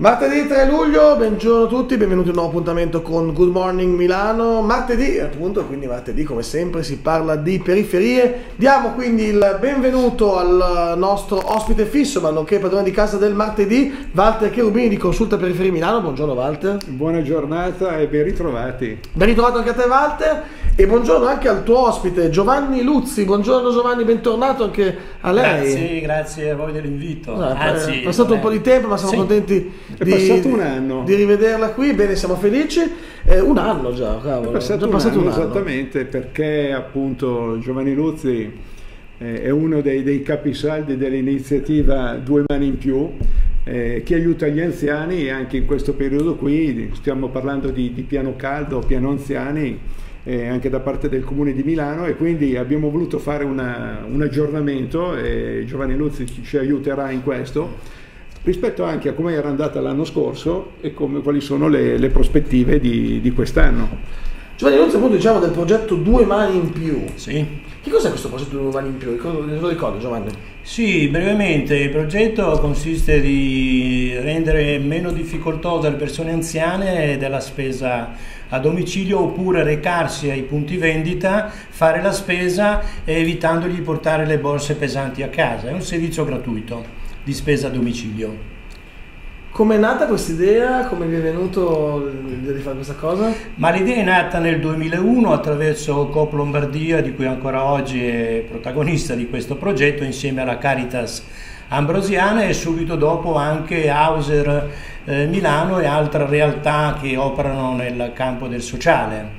Martedì 3 luglio, buongiorno a tutti, benvenuti a un nuovo appuntamento con Good Morning Milano. Martedì, appunto, quindi martedì come sempre si parla di periferie. Diamo quindi il benvenuto al nostro ospite fisso, ma nonché padrone di casa del martedì, Walter Cherubini di Consulta Periferie Milano. Buongiorno Walter. Buona giornata e ben ritrovati. Ben ritrovato anche a te Walter e buongiorno anche al tuo ospite Giovanni Luzzi. Buongiorno Giovanni, bentornato anche a lei. Grazie a voi dell'invito. È passato un po' di tempo, ma siamo contenti è passato un anno di rivederla qui. Bene, siamo felici. Un anno già, cavolo. È passato un anno, esattamente, perché appunto Giovanni Luzzi è uno dei capisaldi dell'iniziativa Due Mani in Più, che aiuta gli anziani anche in questo periodo qui. Stiamo parlando di piano caldo, piano anziani, anche da parte del Comune di Milano, e quindi abbiamo voluto fare un aggiornamento e Giovanni Luzzi ci aiuterà in questo, rispetto anche a come era andata l'anno scorso e quali sono le prospettive di quest'anno. Giovanni Luzzi, appunto, diciamo del progetto Due Mani in Più. Sì. Che cos'è questo progetto Due Mani in Più? Lo ricordo, Giovanni? Sì, brevemente, il progetto consiste di rendere meno difficoltosa alle persone anziane della spesa a domicilio, oppure recarsi ai punti vendita, fare la spesa evitandogli di portare le borse pesanti a casa. È un servizio gratuito di spesa a domicilio. Come è nata questa idea? Come vi è venuto l'idea di fare questa cosa? Ma l'idea è nata nel 2001 attraverso Coop Lombardia, di cui ancora oggi è protagonista di questo progetto, insieme alla Caritas Ambrosiana, e subito dopo anche Hauser Milano e altre realtà che operano nel campo del sociale.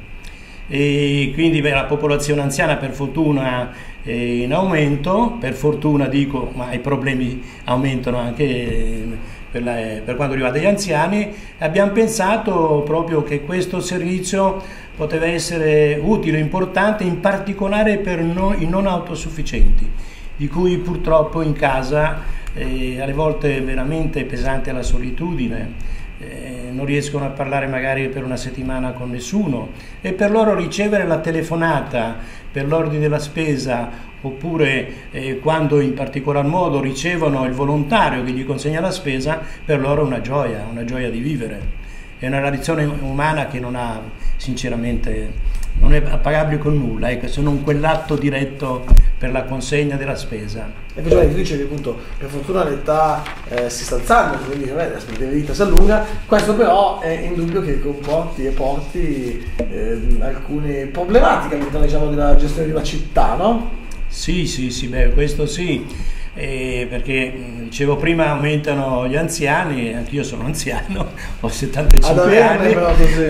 E quindi la popolazione anziana per fortuna è in aumento, per fortuna dico, ma i problemi aumentano anche per quanto riguarda gli anziani. Abbiamo pensato proprio che questo servizio poteva essere utile e importante, in particolare per i non autosufficienti, di cui purtroppo in casa alle volte è veramente pesante la solitudine, non riescono a parlare magari per una settimana con nessuno, e per loro ricevere la telefonata per l'ordine della spesa, oppure quando in particolar modo ricevono il volontario che gli consegna la spesa, per loro è una gioia di vivere. È una relazione umana che non ha, sinceramente, non è pagabile con nulla, se non quell'atto diretto per la consegna della spesa. E poi tu dicevi appunto, per fortuna l'età si sta alzando, quindi l'aspettativa di vita si allunga. Questo però è indubbio che comporti e porti alcune problematiche all'interno, diciamo, della gestione di una città, no? Sì, beh, questo sì, perché dicevo prima aumentano gli anziani, anch'io sono anziano, ho 75 anni, però così.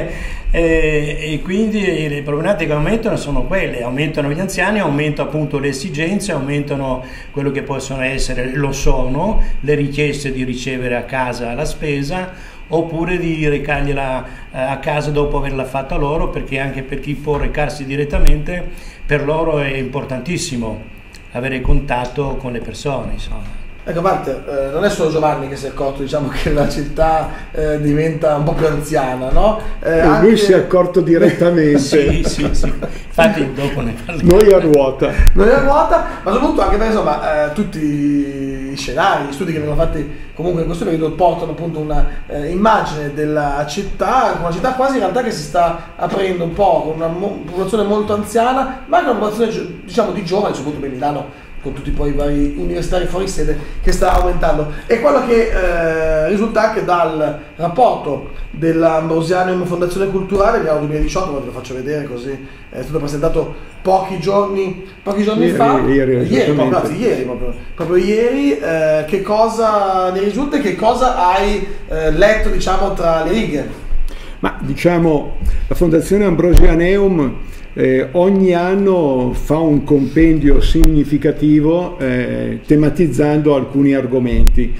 E quindi le problematiche che aumentano sono quelle: aumentano gli anziani, aumentano appunto le esigenze, aumentano quello che possono essere, le richieste di ricevere a casa la spesa, oppure di recargliela a casa dopo averla fatta loro, perché anche per chi può recarsi direttamente, per loro è importantissimo avere contatto con le persone, insomma. Ecco, Walter, non è solo Giovanni che si è accorto, diciamo, che la città diventa un po' più anziana, no? Anche... Lui si è accorto direttamente. sì. Infatti dopo ne parliamo. Noi a ruota, ma soprattutto anche perché, insomma, tutti i scenari, gli studi che vengono fatti comunque in questo periodo portano appunto una immagine della città, una città quasi in realtà che si sta aprendo un po', con una popolazione molto anziana, ma anche una popolazione, diciamo, di giovani, soprattutto per Milano, con tutti poi i vari universitari fuori sede, che sta aumentando. E quello che risulta anche dal rapporto dell'Ambrosianum Fondazione Culturale, che è 2018, ve lo faccio vedere così, è stato presentato pochi giorni fa, proprio ieri, che cosa ne risulta e che cosa hai letto, diciamo, tra le righe? Ma diciamo, la Fondazione Ambrosianeum ogni anno fa un compendio significativo tematizzando alcuni argomenti.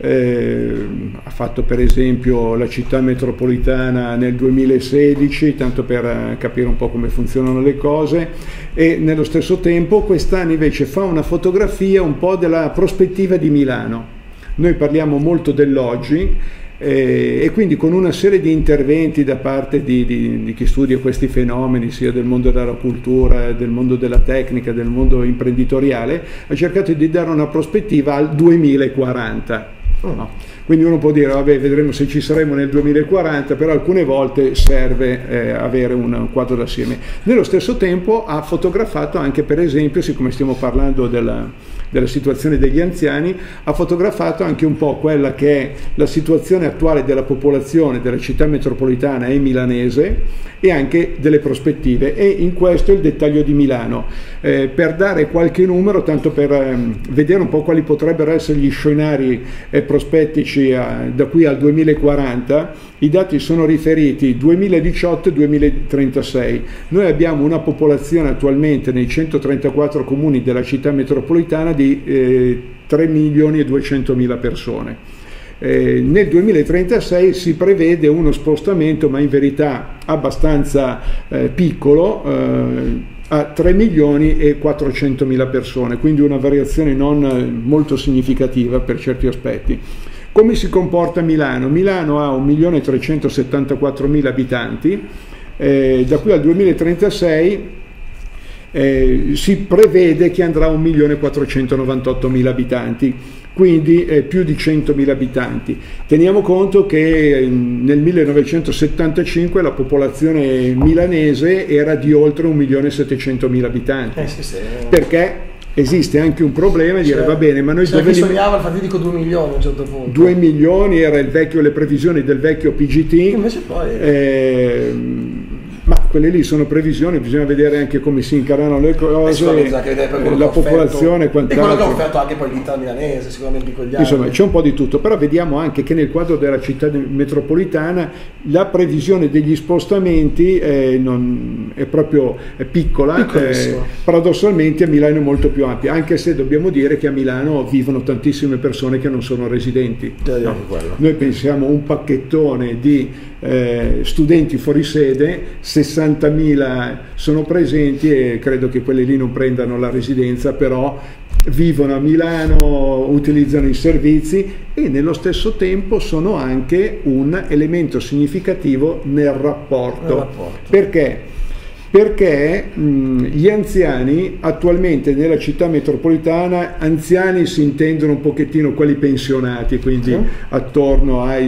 Ha fatto per esempio la città metropolitana nel 2016, tanto per capire un po' come funzionano le cose, e nello stesso tempo quest'anno invece fa una fotografia un po' della prospettiva di Milano. Noi parliamo molto dell'oggi, e quindi con una serie di interventi da parte di chi studia questi fenomeni, sia del mondo della cultura, del mondo della tecnica, del mondo imprenditoriale, ha cercato di dare una prospettiva al 2040. No. Quindi uno può dire, vabbè, vedremo se ci saremo nel 2040, però alcune volte serve avere un quadro d'assieme. Nello stesso tempo ha fotografato anche, per esempio, siccome stiamo parlando della situazione degli anziani, ha fotografato anche un po' quella che è la situazione attuale della popolazione della città metropolitana e milanese e anche delle prospettive, e in questo il dettaglio di Milano. Per dare qualche numero, tanto per vedere un po' quali potrebbero essere gli scenari prospettici da qui al 2040, i dati sono riferiti 2018 e 2036. Noi abbiamo una popolazione attualmente nei 134 comuni della città metropolitana di 3.200.000 persone. Nel 2036 si prevede uno spostamento, ma in verità abbastanza piccolo, a 3.400.000 persone, quindi una variazione non molto significativa per certi aspetti. Come si comporta Milano? Milano ha 1.374.000 abitanti, da qui al 2036 si prevede che andrà a 1.498.000 abitanti, quindi più di 100.000 abitanti. Teniamo conto che nel 1975 la popolazione milanese era di oltre 1.700.000 abitanti, perché esiste anche un problema, dire va bene, ma noi dove sognava il fatidico 2 milioni a un certo punto. 2 milioni era le previsioni del vecchio PGT, invece poi ma quelle lì sono previsioni, bisogna vedere anche come si incarnano le cose, la popolazione e quant'altro. E quello che ha offerto anche poi l'Italia milanese, sicuramente in quegli anni. Insomma, c'è un po' di tutto, però vediamo anche che nel quadro della città metropolitana la previsione degli spostamenti è proprio piccola, paradossalmente a Milano è molto più ampia, anche se dobbiamo dire che a Milano vivono tantissime persone che non sono residenti. No. Noi pensiamo a un pacchettone di studenti fuori sede, 60.000 sono presenti e credo che quelli lì non prendano la residenza, però vivono a Milano, utilizzano i servizi e nello stesso tempo sono anche un elemento significativo nel rapporto. Perché? Perché gli anziani attualmente nella città metropolitana, anziani si intendono un pochettino quelli pensionati, quindi attorno ai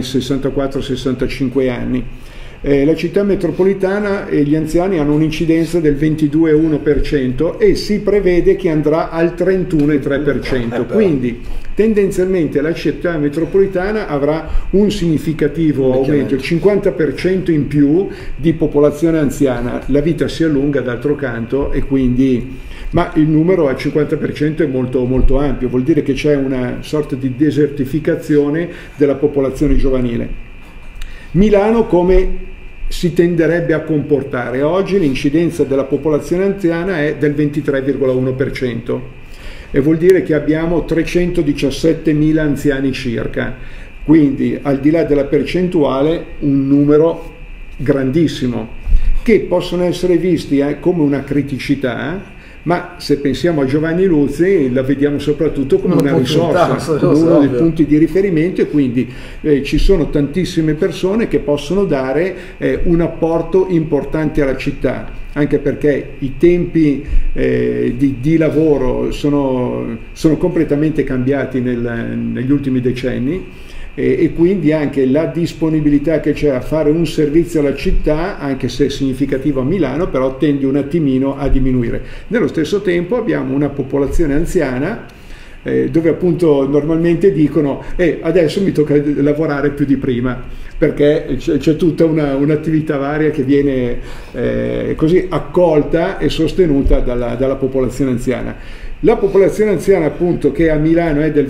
64-65 anni. La città metropolitana e gli anziani hanno un'incidenza del 22,1% e si prevede che andrà al 31,3%, quindi tendenzialmente la città metropolitana avrà un significativo aumento, il 50% in più di popolazione anziana. La vita si allunga d'altro canto e quindi, ma il numero al 50% è molto, molto ampio, vuol dire che c'è una sorta di desertificazione della popolazione giovanile. Milano come si tenderebbe a comportare? Oggi l'incidenza della popolazione anziana è del 23,1% e vuol dire che abbiamo 317.000 anziani circa, quindi al di là della percentuale un numero grandissimo che possono essere visti come una criticità, ma se pensiamo a Giovanni Luzzi la vediamo soprattutto come una risorsa, come uno dei punti di riferimento, e quindi ci sono tantissime persone che possono dare un apporto importante alla città, anche perché i tempi di lavoro sono completamente cambiati negli ultimi decenni. E quindi anche la disponibilità che c'è a fare un servizio alla città, anche se è significativo a Milano, però tende un attimino a diminuire. Nello stesso tempo abbiamo una popolazione anziana dove appunto normalmente dicono adesso mi tocca lavorare più di prima, perché c'è tutta un'attività varia che viene così accolta e sostenuta dalla popolazione anziana. La popolazione anziana appunto, che a Milano è del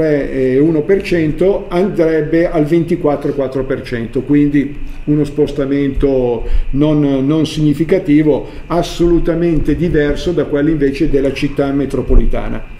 23,1%, andrebbe al 24,4%, quindi uno spostamento non significativo, assolutamente diverso da quello invece della città metropolitana.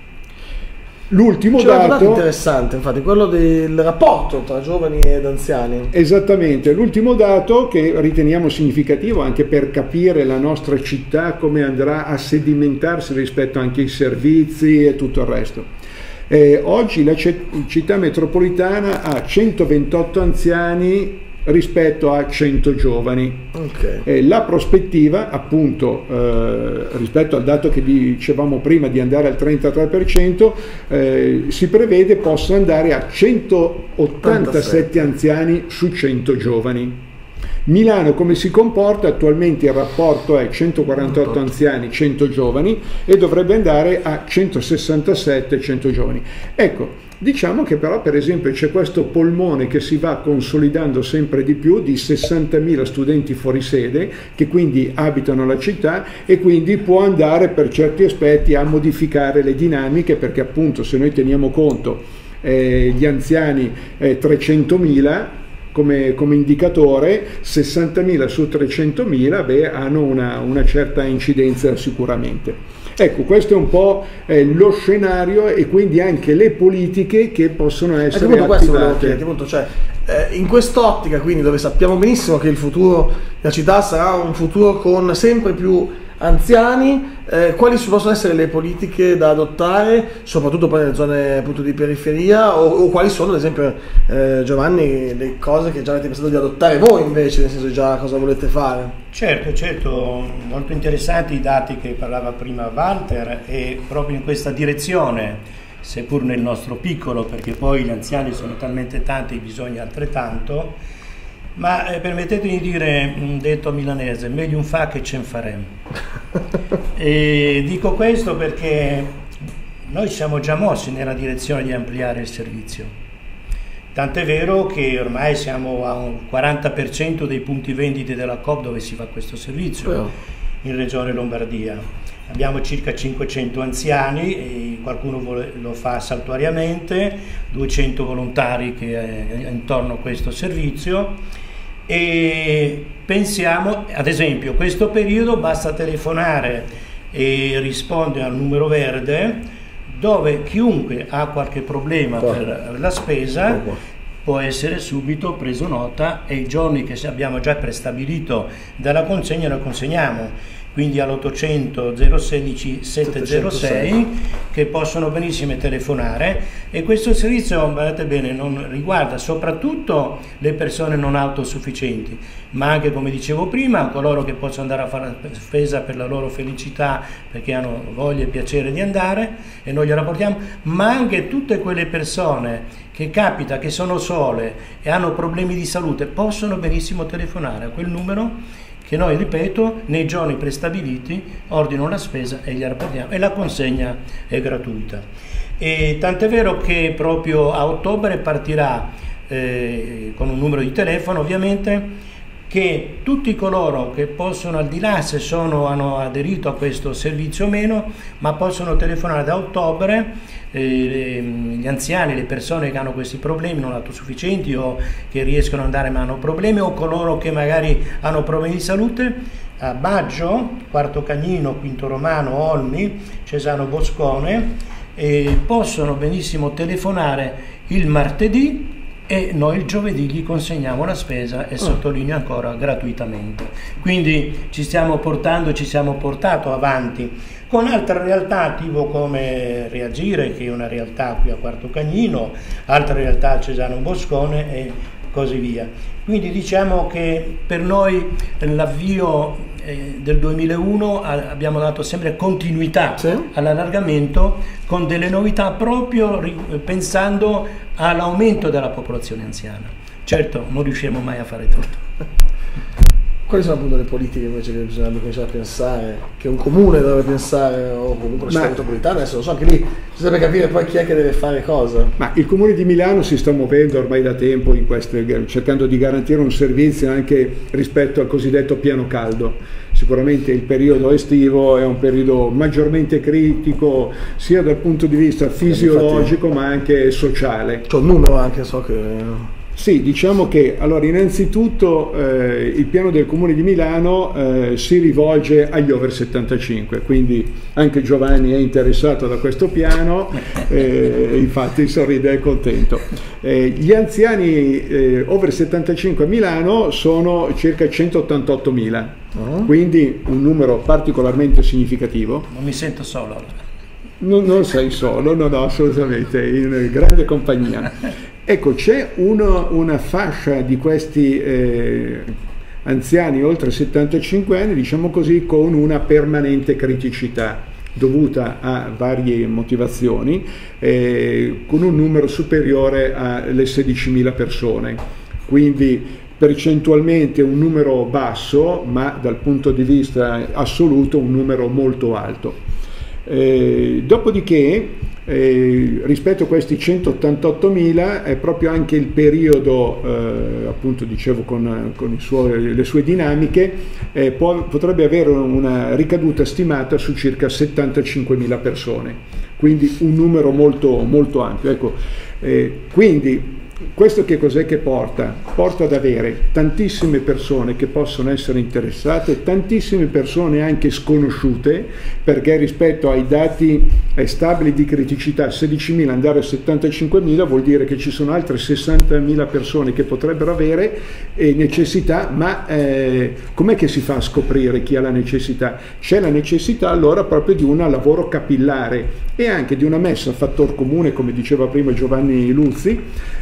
L'ultimo dato interessante, infatti, quello del rapporto tra giovani ed anziani. Esattamente, l'ultimo dato che riteniamo significativo anche per capire la nostra città, come andrà a sedimentarsi rispetto anche ai servizi e tutto il resto. Oggi la città metropolitana ha 128 anziani rispetto a 100 giovani. Okay. La prospettiva, appunto, rispetto al dato che dicevamo prima di andare al 33%, si prevede possa andare a 187 anziani su 100 giovani. Milano come si comporta? Attualmente il rapporto è 148 anziani, 100 giovani, e dovrebbe andare a 167, 100 giovani. Ecco, diciamo che però per esempio c'è questo polmone che si va consolidando sempre di più di 60.000 studenti fuori sede che quindi abitano la città, e quindi può andare per certi aspetti a modificare le dinamiche, perché appunto se noi teniamo conto gli anziani 300.000 come indicatore, 60.000 su 300.000 hanno una certa incidenza sicuramente. Ecco, questo è un po' lo scenario e quindi anche le politiche che possono essere attivate. Appunto, cioè, in quest'ottica, quindi, dove sappiamo benissimo che il futuro della città sarà un futuro con sempre più anziani, quali possono essere le politiche da adottare, soprattutto poi nelle zone appunto di periferia, o quali sono, ad esempio, Giovanni, le cose che già avete pensato di adottare voi invece, nel senso già cosa volete fare? Certo, molto interessanti i dati che parlava prima Walter, e proprio in questa direzione, seppur nel nostro piccolo, perché poi gli anziani sono talmente tanti, bisogna altrettanto. Ma permettetemi di dire un detto milanese: meglio un fa che ce ne faremo. E dico questo perché noi siamo già mossi nella direzione di ampliare il servizio. Tant'è vero che ormai siamo a un 40% dei punti vendite della Coop dove si fa questo servizio in Regione Lombardia. Abbiamo circa 500 anziani, e qualcuno lo fa saltuariamente, 200 volontari che è intorno a questo servizio, e pensiamo, ad esempio, questo periodo basta telefonare e rispondere al numero verde, dove chiunque ha qualche problema per la spesa può essere subito preso nota, e i giorni che abbiamo già prestabilito dalla consegna lo consegniamo. Quindi all'800 016 706 che possono benissimo telefonare, e questo servizio, guardate bene, non riguarda soprattutto le persone non autosufficienti, ma anche, come dicevo prima, coloro che possono andare a fare la spesa per la loro felicità, perché hanno voglia e piacere di andare e noi gliela portiamo, ma anche tutte quelle persone che capita che sono sole e hanno problemi di salute possono benissimo telefonare a quel numero, che noi, ripeto, nei giorni prestabiliti ordino la spesa e gliela portiamo, e la consegna è gratuita. E tant'è vero che proprio a ottobre partirà con un numero di telefono, ovviamente, che tutti coloro che possono, al di là se hanno aderito a questo servizio o meno, ma possono telefonare da ottobre, gli anziani, le persone che hanno questi problemi non autosufficienti o che riescono ad andare ma hanno problemi, o coloro che magari hanno problemi di salute, a Baggio, Quarto Cagnino, Quinto Romano, Olmi, Cesano Boscone, possono benissimo telefonare il martedì, e noi il giovedì gli consegniamo la spesa, e sottolineo ancora, gratuitamente. Quindi ci siamo portato avanti con altre realtà, tipo come Reagire, che è una realtà qui a Quarto Cagnino, altre realtà a Cesano Boscone e così via. Quindi diciamo che per noi l'avvio del 2001 abbiamo dato sempre continuità all'allargamento, con delle novità proprio pensando all'aumento della popolazione anziana. Certo, non riusciremo mai a fare tutto. Quali sono appunto le politiche invece che bisognerebbe cominciare a pensare, che un comune dovrebbe pensare, o comunque la città metropolitana? Adesso lo so, anche lì bisogna capire poi chi è che deve fare cosa. Ma il comune di Milano si sta muovendo ormai da tempo cercando di garantire un servizio anche rispetto al cosiddetto piano caldo. Sicuramente il periodo estivo è un periodo maggiormente critico sia dal punto di vista fisiologico ma anche sociale. C'è un numero anche, so che... Sì, diciamo che allora innanzitutto il piano del Comune di Milano si rivolge agli over 75, quindi anche Giovanni è interessato da questo piano, infatti sorride e è contento. Gli anziani over 75 a Milano sono circa 188.000, quindi un numero particolarmente significativo. Non mi sento solo. Non sei solo, no, assolutamente, in grande compagnia. Ecco, c'è una fascia di questi anziani oltre 75 anni, diciamo così, con una permanente criticità dovuta a varie motivazioni, con un numero superiore alle 16.000 persone, quindi percentualmente un numero basso, ma dal punto di vista assoluto un numero molto alto. Dopodiché, rispetto a questi 188.000 è proprio anche il periodo, appunto dicevo con le sue dinamiche, potrebbe avere una ricaduta stimata su circa 75.000 persone, quindi un numero molto, molto ampio. Ecco, quindi questo che cos'è che porta? Porta ad avere tantissime persone che possono essere interessate, tantissime persone anche sconosciute, perché rispetto ai dati stabili di criticità 16.000 andare a 75.000 vuol dire che ci sono altre 60.000 persone che potrebbero avere necessità, ma com'è che si fa a scoprire chi ha la necessità? C'è la necessità allora proprio di un lavoro capillare e anche di una messa a fattor comune, come diceva prima Giovanni Luzzi,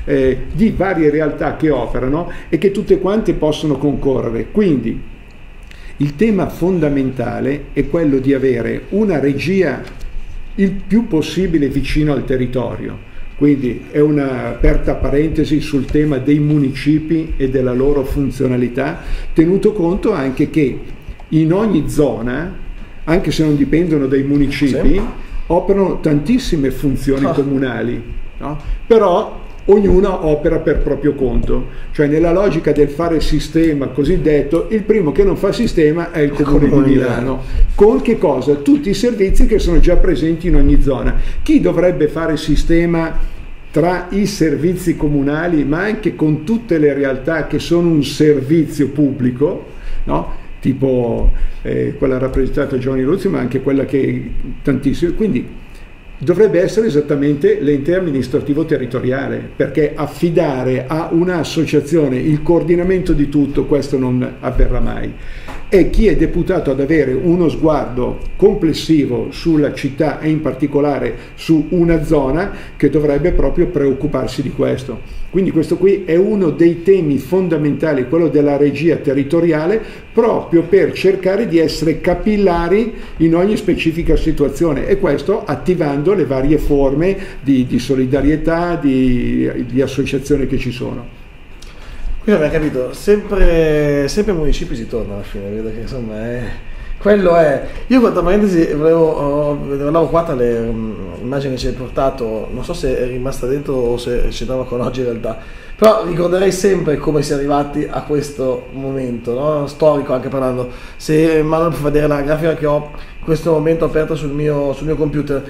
di varie realtà che operano e che tutte quante possono concorrere. Quindi il tema fondamentale è quello di avere una regia il più possibile vicino al territorio. Quindi è una aperta parentesi sul tema dei municipi e della loro funzionalità, tenuto conto anche che in ogni zona, anche se non dipendono dai municipi, sì, operano tantissime funzioni comunali, no? Però ognuna opera per proprio conto, cioè nella logica del fare sistema cosiddetto, il primo che non fa sistema è il Comune di Milano, con che cosa? Tutti i servizi che sono già presenti in ogni zona. Chi dovrebbe fare sistema tra i servizi comunali, ma anche con tutte le realtà che sono un servizio pubblico, no? Tipo quella rappresentata da Giovanni Luzzi, ma anche quella che tantissimo, quindi dovrebbe essere esattamente l'ente amministrativo territoriale, perché affidare a un'associazione il coordinamento di tutto, questo non avverrà mai. E chi è deputato ad avere uno sguardo complessivo sulla città e in particolare su una zona che dovrebbe proprio preoccuparsi di questo. Quindi questo qui è uno dei temi fondamentali, quello della regia territoriale, proprio per cercare di essere capillari in ogni specifica situazione, e questo attivando le varie forme di solidarietà, di associazione che ci sono. Quindi abbiamo capito, sempre ai municipi si torna alla fine, vedo che insomma quello è. Io, tra parentesi, guardavo qua tra le immagini che ci hai portato, non so se è rimasta dentro o se c'entrava con oggi in realtà, però ricorderei sempre come si è arrivati a questo momento, no? Storico anche parlando. Se Manuel può vedere la grafica che ho in questo momento aperta sul mio computer,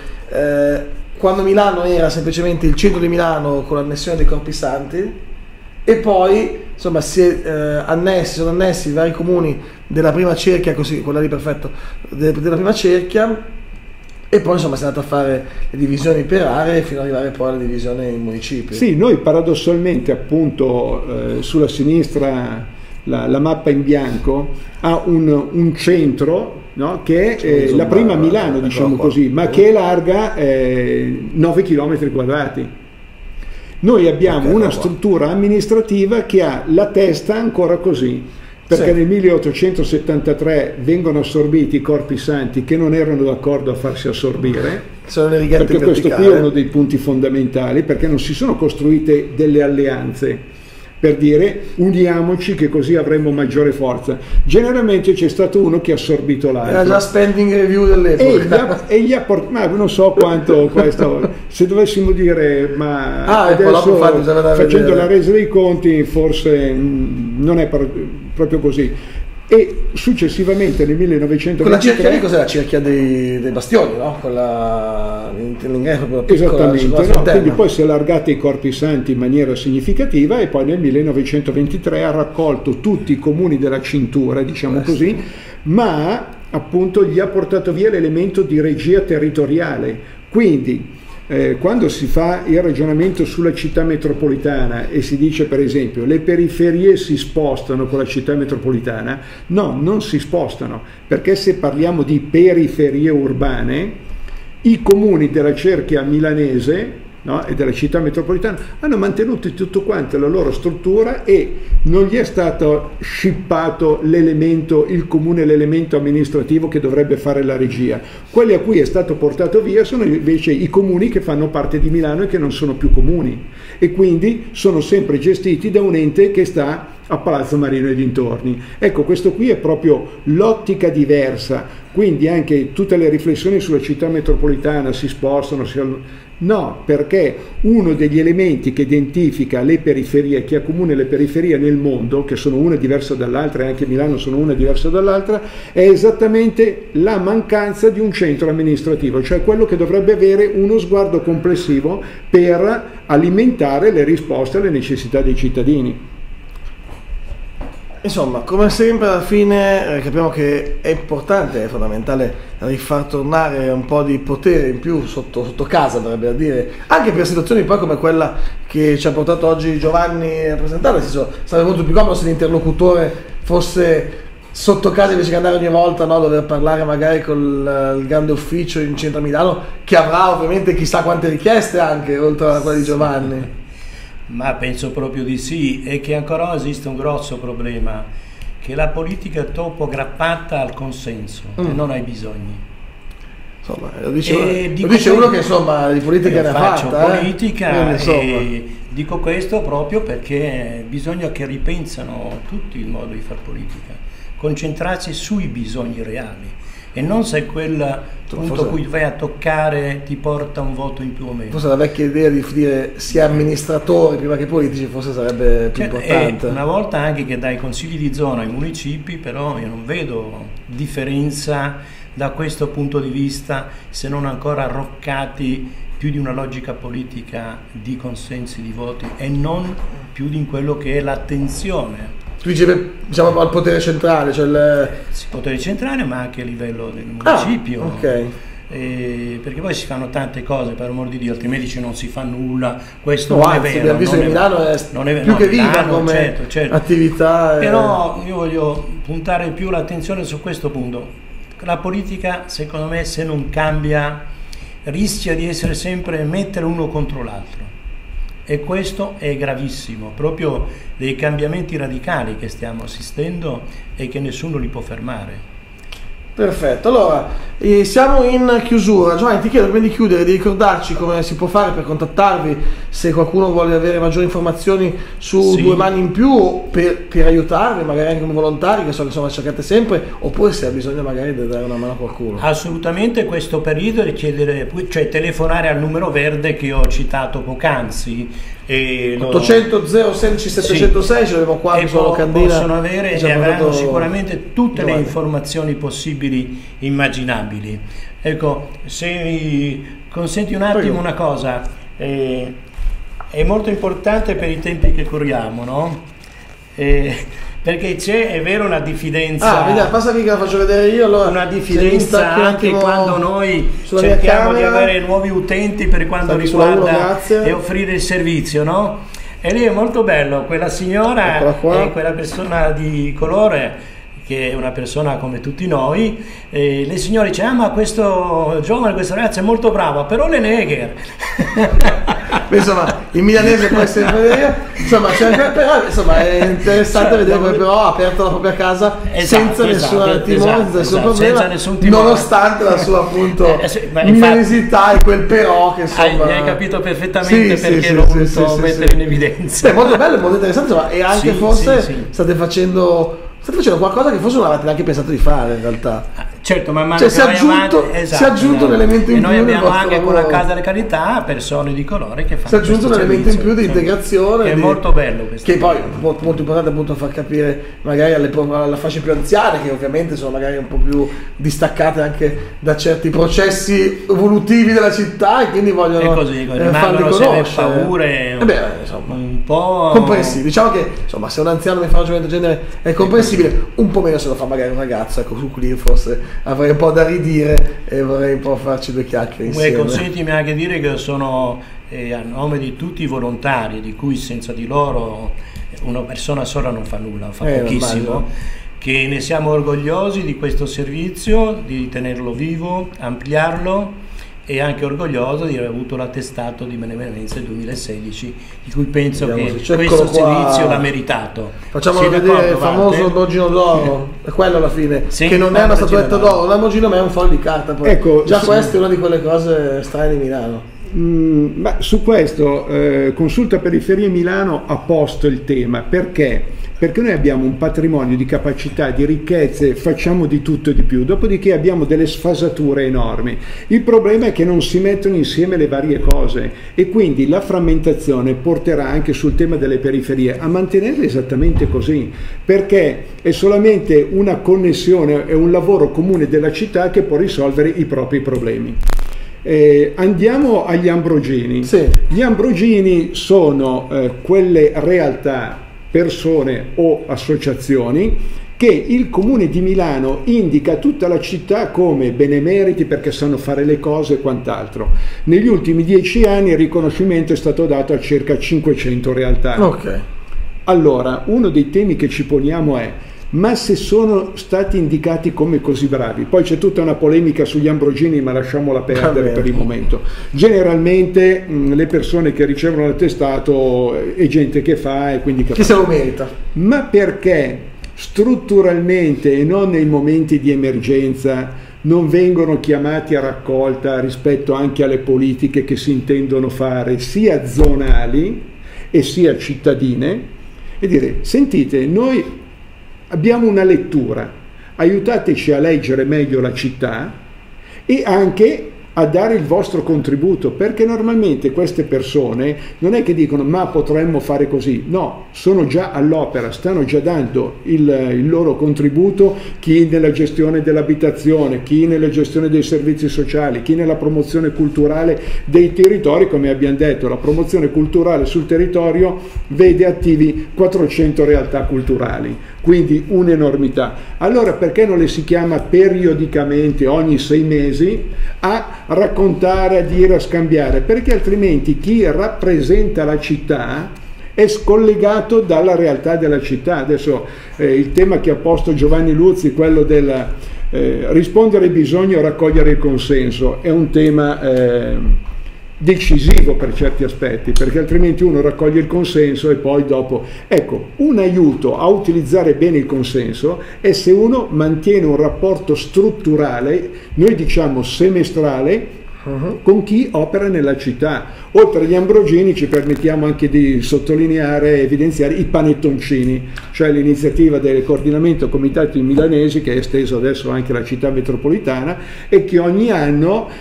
quando Milano era semplicemente il centro di Milano con l'annessione dei Corpi Santi, e poi insomma sono annessi i vari comuni della prima cerchia, così, quella lì perfetto, della prima cerchia, e poi insomma si è andato a fare le divisioni per aree fino ad arrivare poi alla divisione in municipi. Sì, noi paradossalmente appunto sulla sinistra la mappa in bianco ha un centro, no? Che è la prima Milano, diciamo così, ma che è larga 9 km quadrati. Noi abbiamo una struttura amministrativa che ha la testa ancora così, perché nel 1873 vengono assorbiti i Corpi Santi che non erano d'accordo a farsi assorbire, sono le rigette perché questo qui è uno dei punti fondamentali, perché non si sono costruite delle alleanze per dire uniamoci che così avremo maggiore forza. Generalmente c'è stato uno che ha assorbito l'altro. Era già spending review dell'epoca. E gli ha portato, ma non so quanto questo, se dovessimo dire, ma adesso facendo la resa dei conti forse non è proprio così. E successivamente nel 1923... Quella cerchia lì cos'è? La cerchia dei bastioni, no? L'ingresso esattamente, no? Quindi poi si è allargata i Corpi Santi in maniera significativa, e poi nel 1923 ha raccolto tutti i comuni della cintura, diciamo così, ma appunto gli ha portato via l'elemento di regia territoriale. Quindi quando si fa il ragionamento sulla città metropolitana e si dice per esempio le periferie si spostano con la città metropolitana, no, non si spostano, perché se parliamo di periferie urbane, i comuni della cerchia milanese no? E della città metropolitana, hanno mantenuto tutto quanto la loro struttura e non gli è stato scippato il comune elemento amministrativo che dovrebbe fare la regia. Quelli a cui è stato portato via sono invece i comuni che fanno parte di Milano e che non sono più comuni, e quindi sono sempre gestiti da un ente che sta a Palazzo Marino e dintorni. Ecco, questo qui è proprio l'ottica diversa, quindi anche tutte le riflessioni sulla città metropolitana si spostano, no, perché uno degli elementi che identifica le periferie, che accomuna le periferie nel mondo, che sono una diversa dall'altra, e anche Milano sono una diversa dall'altra, è esattamente la mancanza di un centro amministrativo, cioè quello che dovrebbe avere uno sguardo complessivo per alimentare le risposte alle necessità dei cittadini. Insomma, come sempre alla fine capiamo che è importante, è fondamentale rifar tornare un po' di potere in più sotto casa, dovrebbe da dire, anche per situazioni poi come quella che ci ha portato oggi Giovanni a presentare, nel senso, sarebbe molto più comodo se l'interlocutore fosse sotto casa invece che andare ogni volta, no, dover parlare magari con il grande ufficio in centro a Milano, che avrà ovviamente chissà quante richieste anche, oltre a quella di Giovanni. Ma penso proprio di sì, e che ancora esiste un grosso problema, che la politica è troppo aggrappata al consenso e non ai bisogni. Insomma, lo dice uno che insomma di politica ne ha fatta. Politica e dico questo proprio perché bisogna che ripensano tutti il modo di fare politica, concentrarsi sui bisogni reali e non se quel punto cui vai a toccare ti porta un voto in più o meno. Forse la vecchia idea di dire sia amministratori prima che politici forse sarebbe più importante. Una volta anche che dai consigli di zona ai municipi, però io non vedo differenza da questo punto di vista, se non ancora arroccati più di una logica politica di consensi di voti e non più di quello che è l'attenzione. Tu dicevi, diciamo, al potere centrale, cioè il potere centrale, ma anche a livello del municipio. Okay. Perché poi si fanno tante cose, per amor di Dio, altrimenti non si fa nulla. Questo no, non anzi, è vero. Abbiamo visto che Milano è più che viva come certo. attività. Però io voglio puntare più l'attenzione su questo punto. La politica, secondo me, se non cambia, rischia di essere sempre mettere uno contro l'altro. E questo è gravissimo, proprio dei cambiamenti radicali che stiamo assistendo e che nessuno li può fermare. Perfetto, allora siamo in chiusura. Giovanni, ti chiedo prima di chiudere di ricordarci come si può fare per contattarvi se qualcuno vuole avere maggiori informazioni su Due Mani in Più, per aiutarvi magari anche come volontari, che so che insomma cercate sempre, oppure se ha bisogno magari di dare una mano a qualcuno. Assolutamente, questo periodo richiedere, cioè telefonare al numero verde che ho citato poc'anzi. 800 016 706, ce l'abbiamo qua sulla locandina. Possono avere e avranno sicuramente tutte le informazioni possibili, immaginabili. Ecco, se mi consenti un attimo una cosa, è molto importante per i tempi che corriamo, no? Perché c'è, è vero, una diffidenza. Vediamo, passa qui che la faccio vedere io. Allora, una diffidenza anche quando noi cerchiamo di avere nuovi utenti per quanto riguarda e offrire il servizio, no? E lì è molto bello, quella signora e quella persona di colore, che è una persona come tutti noi, le signore dicono: ma questo giovane, questa ragazza è molto brava, però le negher. Insomma, il milanese può essere insomma, però, insomma, è interessante vedere come però ha aperto la propria casa senza nessun timore, nessun problema, nonostante la sua appunto milanesità e quel però che insomma hai capito perfettamente perché l'ho voluto mettere in evidenza. È molto bello, molto interessante, insomma, e anche forse state facendo qualcosa che forse non avete neanche pensato di fare in realtà. Certo, man mano cioè, si è aggiunto un elemento in più. Noi abbiamo anche con la Casa della Carità persone di colore che fanno. Si è aggiunto un elemento in più di integrazione. Che è molto bello questo. Che poi è molto importante appunto far capire magari alla fasce più anziane, che ovviamente sono magari un po' più distaccate anche da certi processi evolutivi della città e quindi vogliono rimangono delle paure insomma, un po' comprensibili. Diciamo che insomma, se un anziano mi fa un ragionamento del genere è comprensibile, un po' meno se lo fa magari un ragazzo, ecco, su cui forse avrei un po' da ridire e vorrei un po' farci due chiacchiere insieme. Consentimi anche dire che sono a nome di tutti i volontari, di cui senza di loro una persona sola non fa nulla, fa pochissimo, che ne siamo orgogliosi di questo servizio, di tenerlo vivo, ampliarlo e anche orgoglioso di aver avuto l'attestato di benemerenza 2016, di cui penso che questo servizio l'ha meritato. Facciamo vedere il famoso Lamborghini d'oro, è quello alla fine, che non è una statuetta d'oro, un Lamborghini ma è un foglio di carta. Poi. Ecco, già questa è una di quelle cose strane di Milano. Ma su questo Consulta Periferie Milano ha posto il tema perché noi abbiamo un patrimonio di capacità, di ricchezze, facciamo di tutto e di più, dopodiché abbiamo delle sfasature enormi. Il problema è che non si mettono insieme le varie cose e quindi la frammentazione porterà anche sul tema delle periferie a mantenerle esattamente così, perché è solamente una connessione e un lavoro comune della città che può risolvere i propri problemi. Andiamo agli Ambrogini. Sì. Gli Ambrogini sono quelle realtà, persone o associazioni che il Comune di Milano indica tutta la città come benemeriti perché sanno fare le cose e quant'altro. Negli ultimi 10 anni il riconoscimento è stato dato a circa 500 realtà. Okay. Allora, uno dei temi che ci poniamo è: ma se sono stati indicati come così bravi, poi c'è tutta una polemica sugli Ambrogini, ma lasciamola perdere per il momento. Generalmente le persone che ricevono l'attestato è gente che fa e quindi chi se lo merita. Ma perché strutturalmente e non nei momenti di emergenza non vengono chiamati a raccolta rispetto anche alle politiche che si intendono fare sia zonali e sia cittadine e dire: sentite, noi abbiamo una lettura, aiutateci a leggere meglio la città e anche a dare il vostro contributo, perché normalmente queste persone non è che dicono ma potremmo fare così, no, sono già all'opera, stanno già dando il loro contributo, chi nella gestione dell'abitazione, chi nella gestione dei servizi sociali, chi nella promozione culturale dei territori. Come abbiamo detto, la promozione culturale sul territorio vede attivi 400 realtà culturali, quindi un'enormità. Allora perché non le si chiama periodicamente, ogni 6 mesi, a raccontare, a dire, a scambiare? Perché altrimenti chi rappresenta la città è scollegato dalla realtà della città. Adesso il tema che ha posto Giovanni Luzzi, quello del rispondere ai bisogni o raccogliere il consenso, è un tema decisivo per certi aspetti, perché altrimenti uno raccoglie il consenso e poi dopo, ecco, un aiuto a utilizzare bene il consenso è se uno mantiene un rapporto strutturale, noi diciamo semestrale, con chi opera nella città. Oltre agli Ambrogini ci permettiamo anche di sottolineare e evidenziare i panettoncini, cioè l'iniziativa del coordinamento comitati milanesi che è esteso adesso anche alla città metropolitana e che ogni anno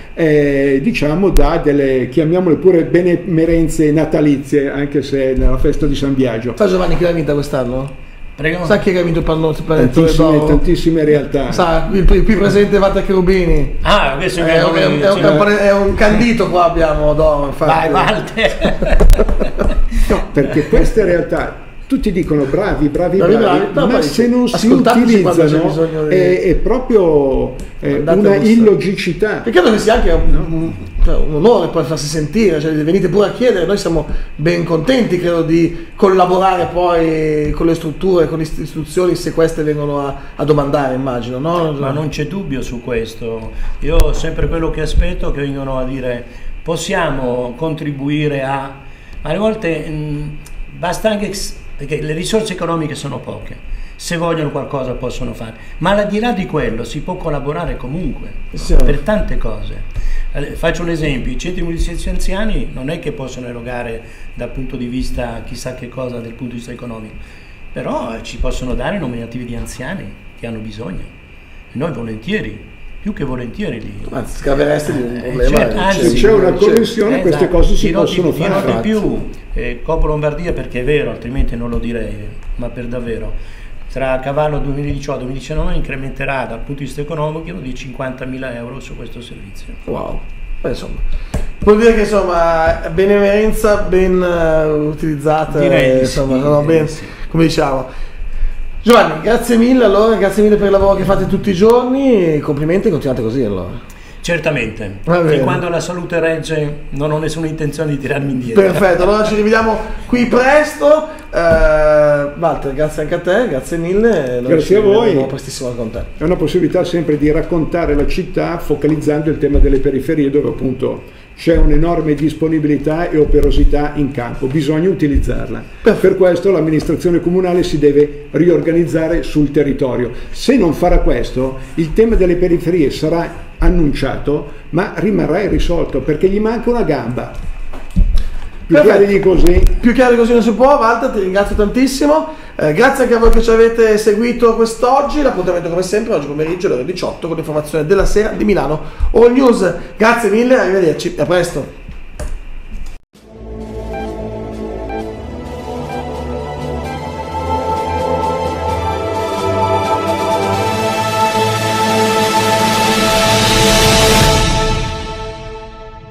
diciamo dà delle, chiamiamole pure, benemerenze natalizie, anche se nella festa di San Biagio. Sa Giovanni chi l'ha vinta quest'anno? Prego. Sa chi ha vinto il panettone d'oro? Tantissime realtà. Sa, il presidente Walter Cherubini. Ah, questo è un candito qua abbiamo d'oro. Vai Walter. No, perché queste realtà tutti dicono bravi, no, ma se non si utilizzano è proprio una illogicità. E credo che sia anche un onore poi farsi sentire, cioè venite pure a chiedere, noi siamo ben contenti, credo, di collaborare poi con le strutture, con le istituzioni, se queste vengono a domandare, immagino, no? Ma non c'è dubbio su questo. Io sempre quello che aspetto che vengano a dire: possiamo contribuire alle volte basta anche, perché le risorse economiche sono poche, se vogliono qualcosa possono fare, ma al di là di quello si può collaborare comunque per tante cose. Faccio un esempio: i centri multisessi anziani non è che possono erogare dal punto di vista chissà che cosa dal punto di vista economico, però ci possono dare nominativi di anziani che hanno bisogno e noi volentieri, più che volentieri li... Anzi, scavereste di un problema. Anzi, c'è una connessione, queste cose si possono fare. Dirò di più, Coop Lombardia, perché è vero, altrimenti non lo direi, ma per davvero, tra cavallo 2018-2019 incrementerà dal punto di vista economico di 50.000 euro su questo servizio. Wow, insomma, vuol dire che insomma benemerenza ben utilizzata, direi insomma, sì, ben, sì. Come diciamo. Giovanni, grazie mille, allora, grazie mille per il lavoro che fate tutti i giorni e complimenti, continuate così allora. Certamente, e quando la salute regge non ho nessuna intenzione di tirarmi indietro. Perfetto, allora ci rivediamo qui presto, Walter, grazie anche a te, grazie mille. Grazie a voi. Prestissimo con te. È una possibilità sempre di raccontare la città focalizzando il tema delle periferie, dove appunto c'è un'enorme disponibilità e operosità in campo, bisogna utilizzarla. Per questo l'amministrazione comunale si deve riorganizzare sul territorio. Se non farà questo, il tema delle periferie sarà annunciato, ma rimarrà irrisolto perché gli manca una gamba. Più chiaro di così. Più chiaro di così non si può. Walter, ti ringrazio tantissimo. Grazie anche a voi che ci avete seguito quest'oggi. L'appuntamento come sempre oggi pomeriggio alle ore 18 con l'informazione della sera di Milano All News. Grazie mille, arrivederci, a presto.